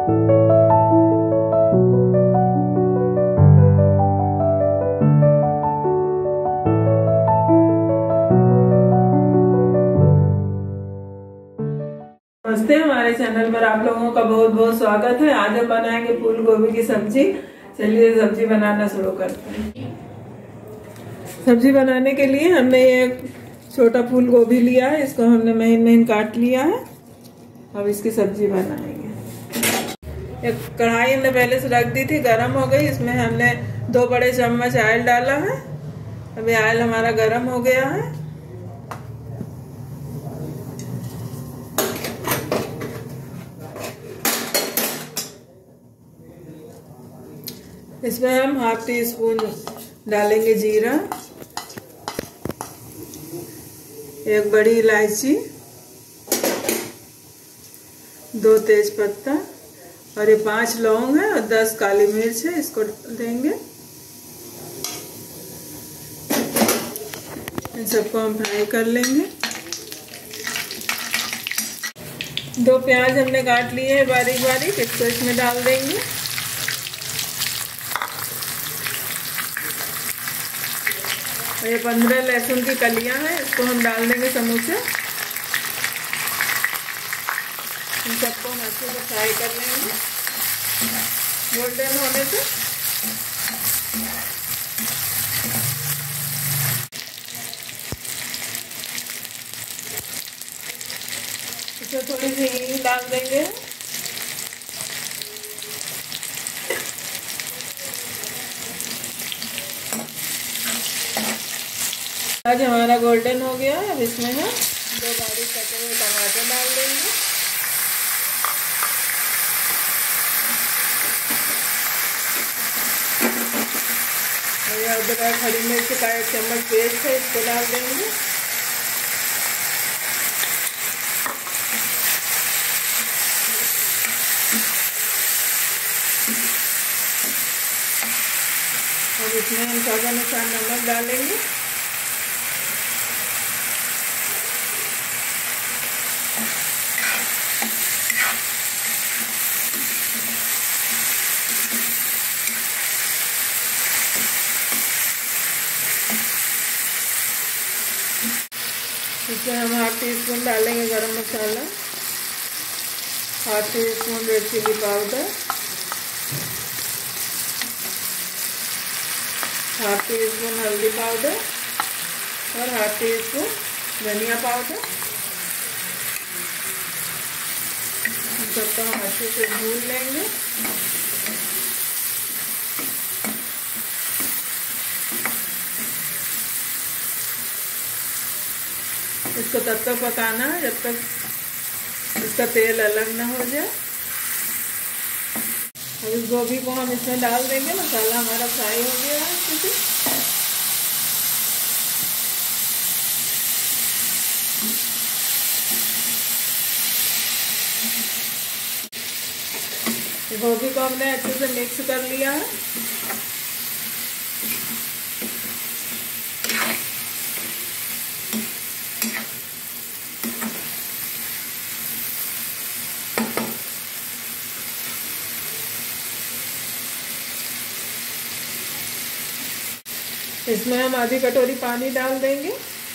नमस्ते, हमारे चैनल पर आप लोगों का बहुत बहुत स्वागत है। आज हम बनाएंगे फूल गोभी की सब्जी। चलिए सब्जी बनाना शुरू करते हैं। सब्जी बनाने के लिए हमने ये छोटा फूल गोभी लिया है, इसको हमने महीन महीन काट लिया है। अब इसकी सब्जी बनाएंगे। एक कढ़ाई हमने पहले से रख दी थी, गर्म हो गई। इसमें हमने 2 बड़े चम्मच ऑयल डाला है। अभी ऑयल हमारा गर्म हो गया है। इसमें हम 1/2 टीस्पून डालेंगे जीरा, 1 बड़ी इलायची, 2 तेज पत्ता और ये 5 लौंग है और 10 काली मिर्च है, इसको देंगे। इन सबको हम फ्राई कर लेंगे। 2 प्याज हमने काट लिए हैं बारीक बारीक, इसको इसमें डाल देंगे। और ये 15 लहसुन की कलियां हैं, इसको हम डाल देंगे समूचे। इन सबको हम अच्छे से फ्राई कर लेंगे गोल्डन होने से। इसमें थोड़ी सी हींग डाल देंगे। आज हमारा गोल्डन हो गया है। अब इसमें हम 2 बारीक कटे हुए टमाटर डाल देंगे। और ये अदरक हरी मिर्च का 1 चम्मच पेस्ट है, इसको डाल देंगे। और इसमें हम स्वाद अनुसार नमक डालेंगे। इसमें हम 1/2 टीस्पून डालेंगे garam masala, 1/2 teaspoon red chilli powder, 1/2 teaspoon हल्दी पाउडर और 1/2 टीस्पून धनिया पाउडर। इन सबको हम अच्छे से भून लेंगे। इसको तब तक पकाना है जब तक इसका तेल अलग ना हो जाए। अब इस गोभी को हम इसमें डाल देंगे। मसाला हमारा फ्राई हो गया है अच्छे से। गोभी को हमने अच्छे से मिक्स कर लिया है। इसमें हम आधी कटोरी पानी डाल देंगे।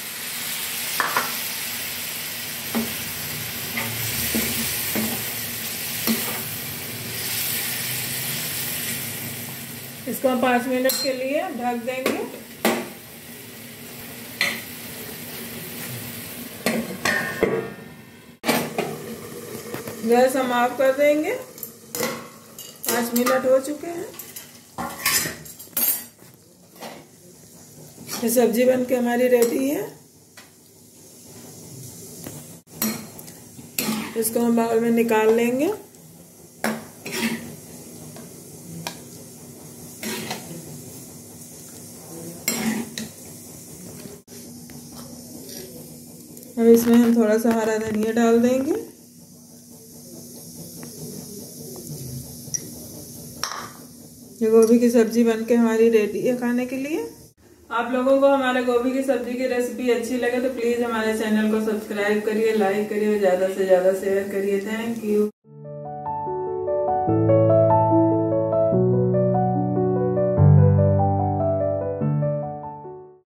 इसको हम 5 मिनट के लिए ढक देंगे। गैस हम ऑफ कर देंगे। 5 मिनट हो चुके हैं। ये सब्जी बनके हमारी रेडी है। इसको हम बाउल में निकाल लेंगे। अब इसमें हम थोड़ा सा हरा धनिया डाल देंगे। ये गोभी की सब्जी बनके हमारी रेडी है खाने के लिए। आप लोगों को हमारे गोभी की सब्जी की रेसिपी अच्छी लगे तो प्लीज हमारे चैनल को सब्सक्राइब करिए, लाइक करिए और ज्यादा से ज्यादा शेयर करिए। Thank you. हैं।